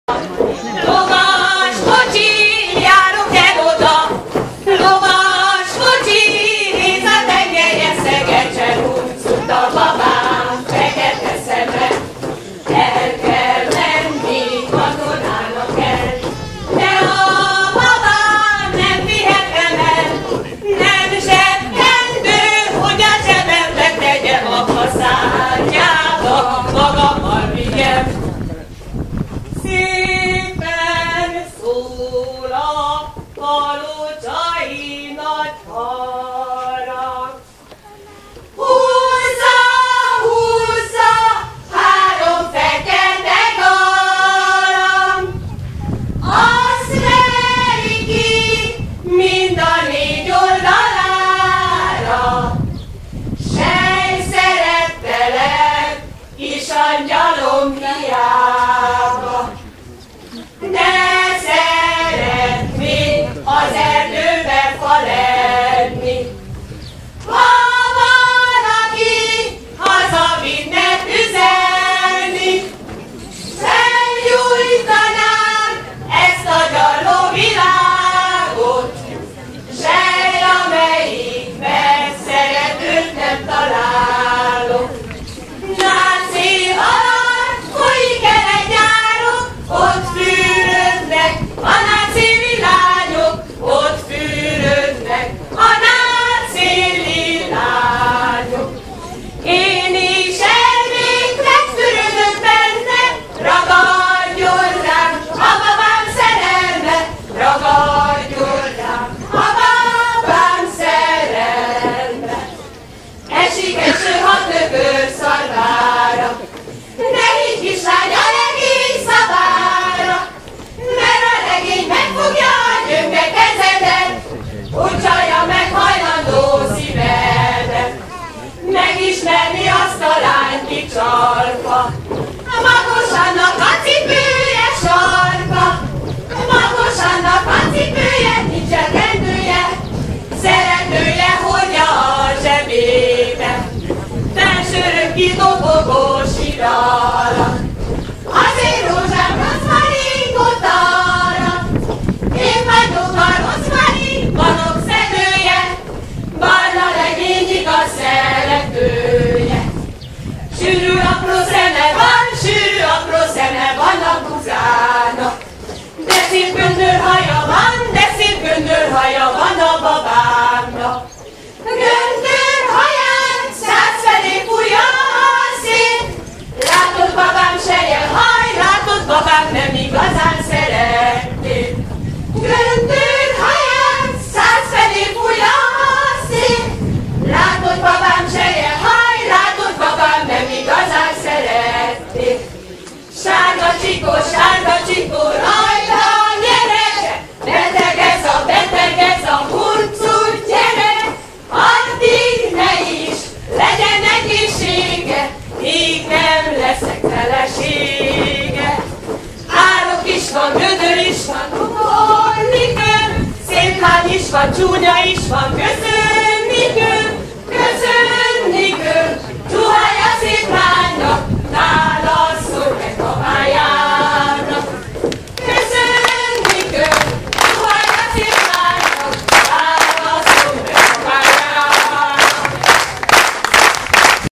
Lovas kocsi, járok el oda, lovas kocsi, néz a tengelye, Szegecsen huncut a babám, fekete szeme. El kell menni, katonának el, de a babám nem vihetem el, nem zsebkendő, hogy a zsebembe tegyem a kaszárnyába, magammal vigyem. Szépen szól a palocsai nagy harang. Húzza, húzza, három fekete galamb, azt veri ki mind a négy oldalára. Sej szerettelek, kis angyalom hiába. Ne szeretnék az erdőbe fa lenni. Ha valaki hazavinne üzenni, felgyújtanám ezt a gyarló világot, sej, amelyikben szeretőt nem találok. Náci alatt folyik el egy árok, ott fürödnek a náci lányok, ott fürödnek a náci lányok. Én is elvég megfürödök benne, ragadjon rám a babám szerelme, ragadjon rám a babám szerelme. Esik eső hat lökör szarvára, ne higgy kislány a legény szavára, mert a legény megfogja a gyönge kezedet, úgy csalja meg hajlandó szívedet. Megismerni azt a lányt kicsalka, a Magos Annak a cipője sarka, a Magos Annak a cipője, nincsen kendője, szeretője hordja a zsebébe, felsőrök kidobogó siralat. Az én rózsám rozmaringot arra, én vagyok a rozmarin vanok szedője, barna legény igaz szeretője. Sűrű apró szeme van a buzának, de szép göndörhaja van a babámnak. Göndörhaján százfelé fújja a szél, látod babám sejjel haj, látod babám nem igazán szeretnél. Göndörhaján százfelé fújja a szél, látod babám sejjel haj, látod babám nem igazán szeretnél. Sárga csikó, rajta a nyerege, beteg ez a hurcú gyerek, addig ne is legyen egészsége, míg nem leszek felesége. Árok is van, gödör is van, ugorni kell, szép lány is van, csúnya is